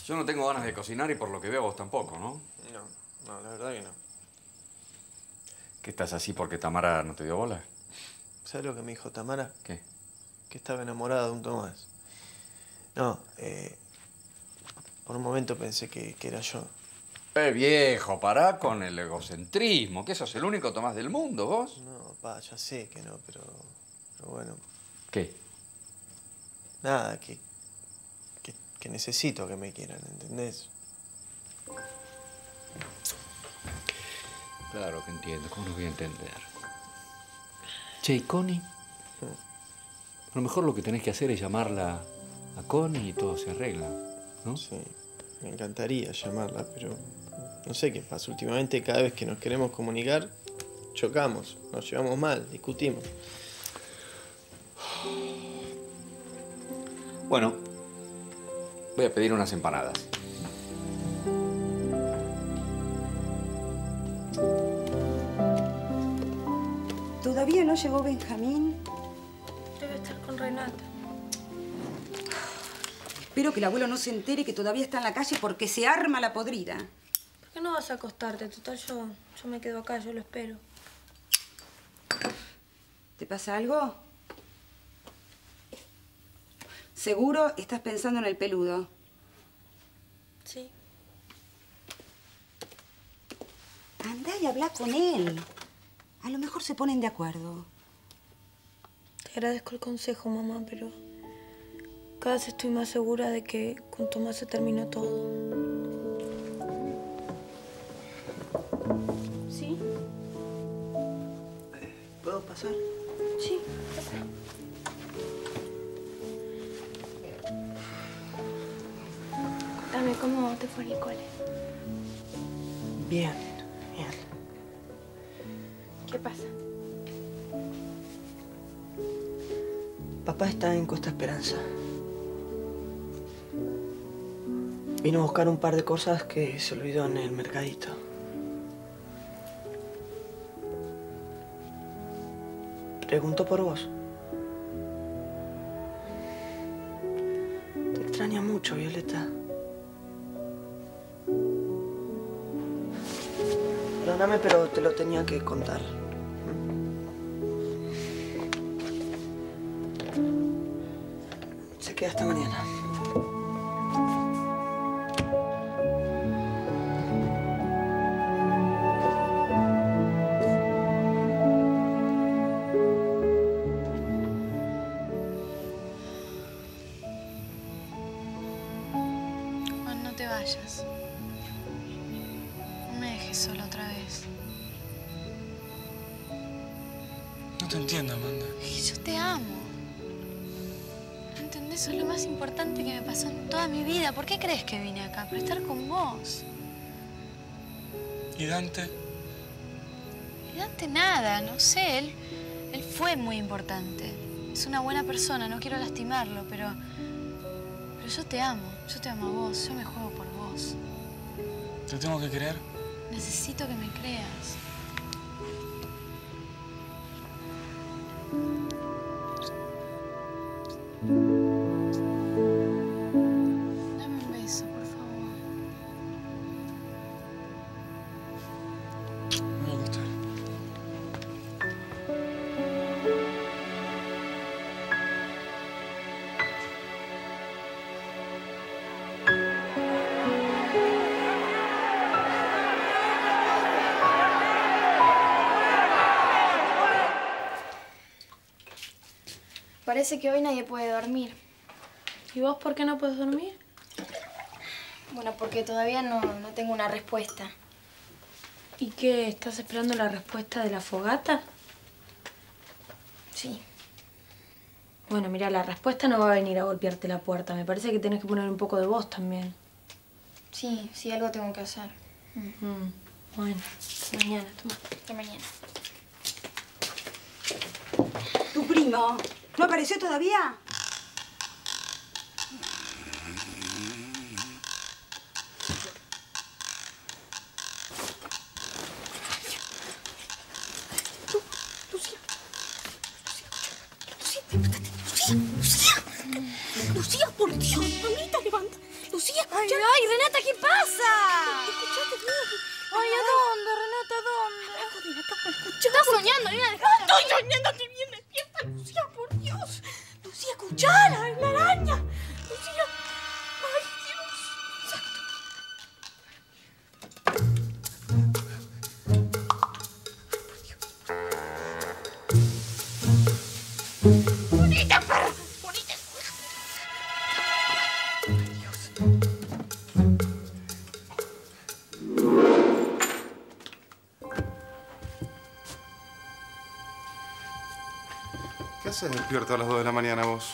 Yo no tengo ganas de cocinar y por lo que veo vos tampoco, ¿no? No, la verdad que no. ¿Qué estás así porque Tamara no te dio bola? ¿Sabes lo que me dijo Tamara? ¿Qué? Que estaba enamorada de un Tomás. No, por un momento pensé que era yo. Viejo, pará con el egocentrismo. ¿Qué sos el único Tomás del mundo, vos? No, pa, ya sé que no, pero bueno. ¿Qué? Nada, que necesito que me quieran, ¿entendés? Claro que entiendo. ¿Cómo no voy a entender? Che, ¿y Connie? A lo mejor lo que tenés que hacer es llamarla a Connie y todo se arregla, ¿no? Sí, me encantaría llamarla, pero no sé qué pasa. Últimamente, cada vez que nos queremos comunicar, chocamos, nos llevamos mal, discutimos. Bueno, voy a pedir unas empanadas. ¿Todavía no llegó Benjamín? Debe estar con Renata. Espero que el abuelo no se entere que todavía está en la calle porque se arma la podrida. ¿Por qué no vas a acostarte? Total, yo me quedo acá, yo lo espero. ¿Te pasa algo? ¿Seguro estás pensando en el peludo? Sí. Andá y habla con él. A lo mejor se ponen de acuerdo. Te agradezco el consejo, mamá, pero cada vez estoy más segura de que con Tomás se terminó todo. ¿Sí? ¿Puedo pasar? Sí, pasa. Contame, ¿cómo te fue en el cole? Bien, bien. ¿Qué pasa? Papá está en Costa Esperanza. Vino a buscar un par de cosas que se olvidó en el mercadito. Preguntó por vos. Te extraña mucho, Violeta. Perdóname, pero te lo tenía que contar. Se queda hasta mañana. Juan, no te vayas. No me dejes sola otra vez. No te entiendo, Amanda. Yo te amo. ¿No entendés? Eso es lo más importante que me pasó en toda mi vida. ¿Por qué crees que vine acá? Para estar con vos. ¿Y Dante? Y Dante nada, no sé. Él fue muy importante. Es una buena persona, no quiero lastimarlo, pero yo te amo. Yo te amo a vos. Yo me juego por vos. ¿Te tengo que creer? Necesito que me creas. Dame un beso, por favor. Me va a gustar. Parece que hoy nadie puede dormir. ¿Y vos por qué no puedes dormir? Bueno, porque todavía no tengo una respuesta. ¿Y qué? ¿Estás esperando la respuesta de la fogata? Sí. Bueno, mira, la respuesta no va a venir a golpearte la puerta. Me parece que tenés que poner un poco de vos también. Sí, algo tengo que hacer. Bueno, hasta mañana, toma. Hasta mañana. ¿Tu primo no apareció todavía? Lucía, por Dios, mamita, levanta. Lucía, escucha. Ay, Renata, ¿qué pasa? Escuchate, ay, ¿a dónde, Renata, a dónde? Abajo de la cama, escuchá. Estás soñando, nena, dejá. Estoy soñando, estoy bien despierta, Lucía, por Dios. Lucía, escuchá, la araña. Lucía. Ay, Dios. Exacto. ¡Bonita, perra! ¡Bonita! ¿Qué haces despierto a las 2 de la mañana vos?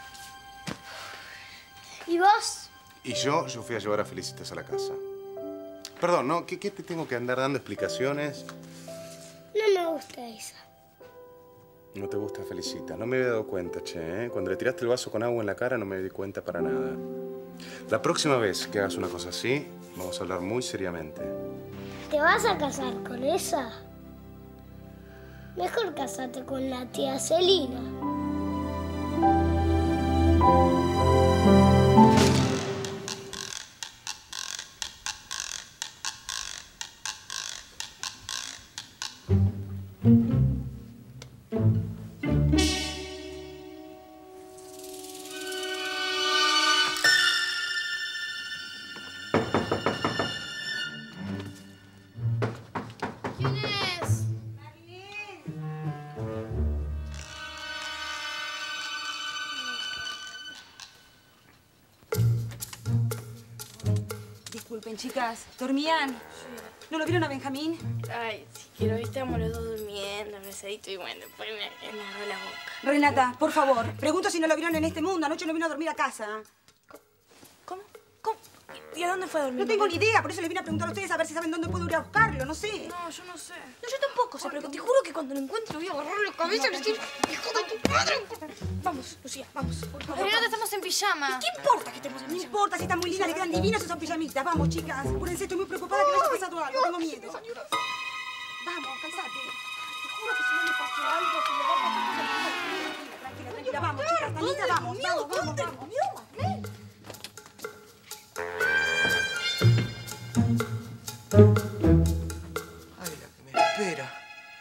¿Y vos? Y yo fui a llevar a Felicitas a la casa. Perdón, ¿no? ¿Qué te tengo que andar dando explicaciones? No me gusta esa. No te gusta Felicita. No me había dado cuenta, che, ¿eh? Cuando le tiraste el vaso con agua en la cara no me di cuenta para nada. La próxima vez que hagas una cosa así, vamos a hablar muy seriamente. ¿Te vas a casar con esa? Mejor casate con la tía Celina. ¿Quién es? Disculpen, chicas. ¿Dormían? ¿No lo vieron a Benjamín? Ay, sí, que lo estábamos los dos durmiendo, abrazaditos y bueno, después me agarró la boca. Renata, por favor, pregunto si no lo vieron en este mundo. Anoche no vino a dormir a casa. ¿Cómo? ¿Cómo? ¿Y a dónde fue a dormir? No tengo ni idea, por eso les vine a preguntar a ustedes a ver si saben dónde puedo ir a buscarlo. No sé. No, yo no sé. No, yo tampoco sé, pero te juro que cuando lo encuentre voy a agarrar la cabeza y le decir, hijo de tu padre. Vamos, Lucía, vamos. Por favor. Renata, estamos en pijama. ¿Qué importa que estemos en No pijama? importa si están muy lindas, le quedan divinas esas pijamitas. Vamos, chicas. Apúrense, estoy muy preocupada que les haya pasado algo. Tengo miedo. Vamos, calzate. Te juro que si no le pasó algo, se le va a pasar cosas. Tranquila, tranquila. Vamos, chicas. Tanita, vamos, vamos, vamos, vamos. Ay, la que me espera.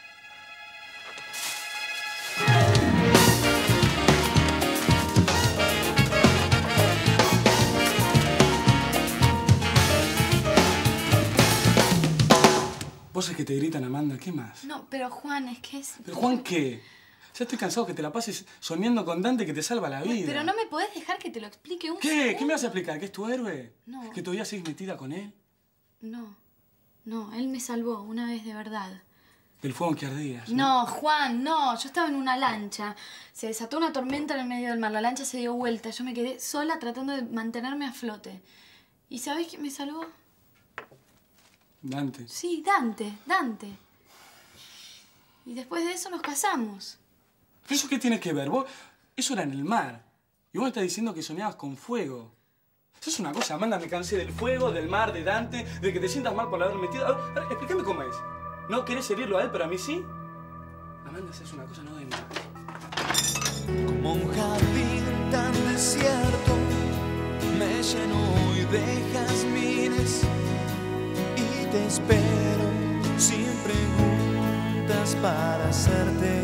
Vos es que te gritan, Amanda, ¿qué más? No, pero Juan, es que es... ¿Pero Juan qué? Ya estoy cansado que te la pases soñando con Dante que te salva la vida. Pero no me podés dejar que te lo explique un ¿Qué? segundo. ¿Qué me vas a explicar? ¿Que es tu héroe? No. ¿Que todavía seguís metida con él? No, no, él me salvó una vez de verdad. Del fuego que ardías. No, Juan, no. Yo estaba en una lancha. Se desató una tormenta en el medio del mar. La lancha se dio vuelta. Yo me quedé sola tratando de mantenerme a flote. ¿Y sabés quién me salvó? Dante. Sí, Dante, Dante. Y después de eso nos casamos. ¿Pero eso qué tiene que ver? Vos, eso era en el mar. Y vos me estás diciendo que soñabas con fuego. Eso es una cosa, Amanda, me cansé del fuego, del mar, de Dante, de que te sientas mal por haber metido... A ver, explícame cómo es. ¿No querés herirlo a él, pero a mí sí? Amanda, esa es una cosa no de más. Como un jardín tan desierto, me lleno hoy de jazmines y te espero sin preguntas para hacerte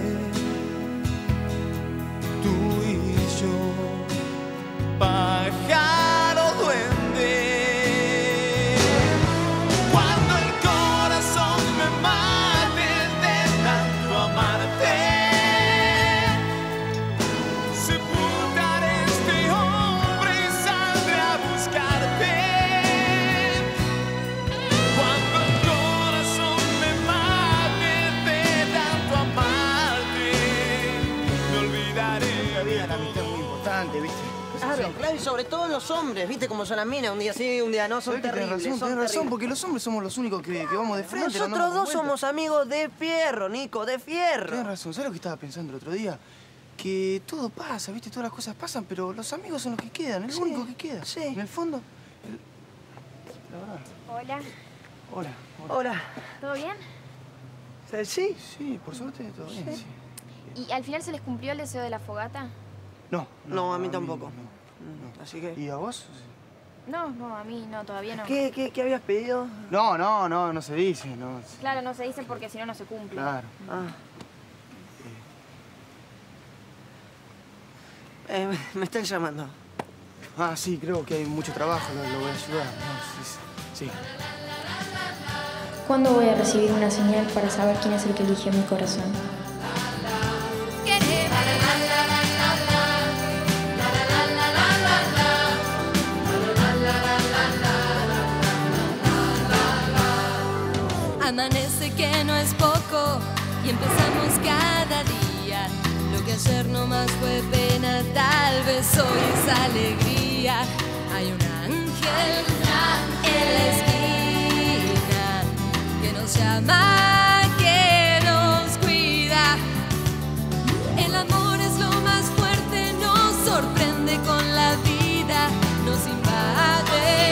tú y yo, pájaro duende. Cuando el corazón me mate de tanto amarte, sepultaré este hombre y saldré a buscarte. Cuando el corazón me mate de tanto amarte, me olvidaré. La vida, la amistad es muy importante, ¿viste? Claro, y sobre todo en los hombres, ¿viste cómo son las minas? Un día sí, un día no, son terribles. Tenés razón, porque los hombres somos los únicos que vamos de frente. Nosotros dos somos amigos de fierro, Nico, de fierro. Tienes razón, ¿sabes lo que estaba pensando el otro día? Que todo pasa, ¿viste? Todas las cosas pasan, pero los amigos son los que quedan, es lo único que queda. Sí. En el fondo, la verdad. Hola. Hola. Hola. ¿Todo bien? ¿Sí? Sí, por suerte todo bien, sí. ¿Y al final se les cumplió el deseo de la fogata? No, No, a mí tampoco. no. Así que... ¿Y a vos? No, a mí no, todavía no. ¿Qué habías pedido? No se dice, no. Claro, no se dice porque si no, no se cumple. Claro. Me están llamando. Ah, sí, creo que hay mucho trabajo, lo voy a ayudar. Sí. ¿Cuándo voy a recibir una señal para saber quién es el que eligió mi corazón? Amanece que no es poco y empezamos cada día. Lo que ayer nomás fue pena, tal vez hoy es alegría. Hay un ángel en la esquina que nos llama, que nos cuida. El amor es lo más fuerte, nos sorprende con la vida, nos invade.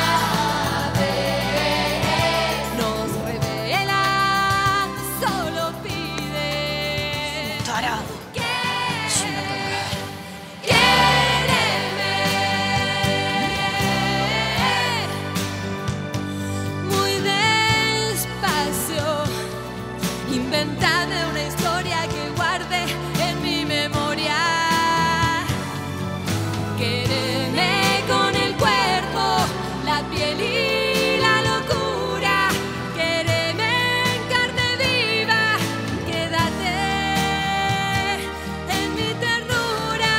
Inventame una historia que guarde en mi memoria. Quéreme con el cuerpo, la piel y la locura. Quéreme en carne viva, quédate en mi ternura.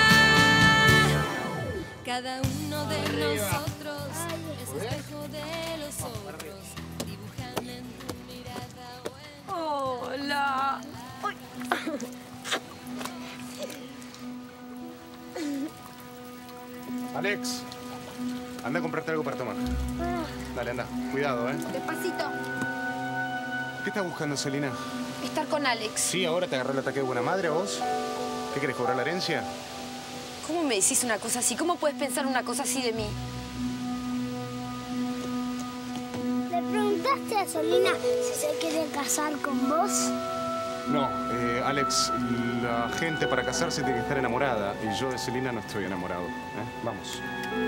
Cada uno de nosotros es espejo de los otros. Dibujan en tu mirada. Hola. Alex, anda a comprarte algo para tomar. Dale, anda. Cuidado, ¿eh? Despacito. ¿Qué estás buscando, Celina? Estar con Alex. Sí, ahora te agarró el ataque de buena madre a vos. ¿Qué querés, cobrar la herencia? ¿Cómo me decís una cosa así? ¿Cómo puedes pensar una cosa así de mí? ¿Le preguntaste a Celina si se quiere casar con vos? No, Alex, la gente para casarse tiene que estar enamorada. Y yo de Celina no estoy enamorado. Vamos.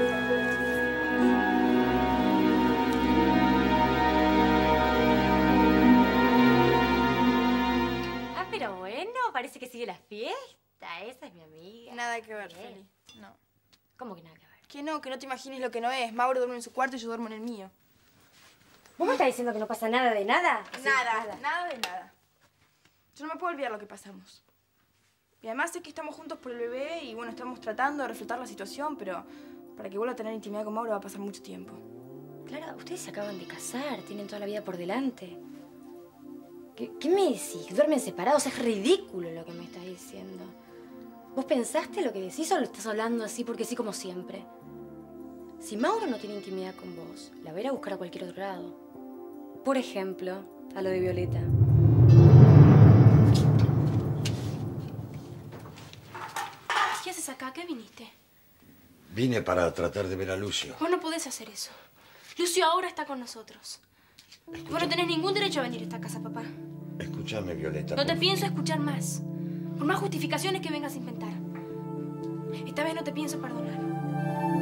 Ah, pero bueno, parece que sigue la fiesta. Esa es mi amiga. Nada que ver, Feli. No. ¿Cómo que nada que ver? Que no te imagines lo que no es. Mauro duerme en su cuarto y yo duermo en el mío. ¿Vos me estás diciendo que no pasa nada de nada? Nada de nada. Yo no me puedo olvidar lo que pasamos. Y además sé que estamos juntos por el bebé y bueno, estamos tratando de reflotar la situación, pero para que vuelva a tener intimidad con Mauro va a pasar mucho tiempo. Clara, ustedes se acaban de casar, tienen toda la vida por delante. ¿Qué me decís? ¿Duermen separados? Es ridículo lo que me estás diciendo. ¿Vos pensaste lo que decís o lo estás hablando así porque sí como siempre? Si Mauro no tiene intimidad con vos, la va a ir a buscar a cualquier otro lado. Por ejemplo, a lo de Violeta. ¿Qué haces acá? ¿Qué viniste? Vine para tratar de ver a Lucio. Vos no podés hacer eso. Lucio ahora está con nosotros. Vos no tenés ningún derecho a venir a esta casa, papá. Escúchame, Violeta. No te pienso escuchar más. Por más justificaciones que vengas a inventar. Esta vez no te pienso perdonar.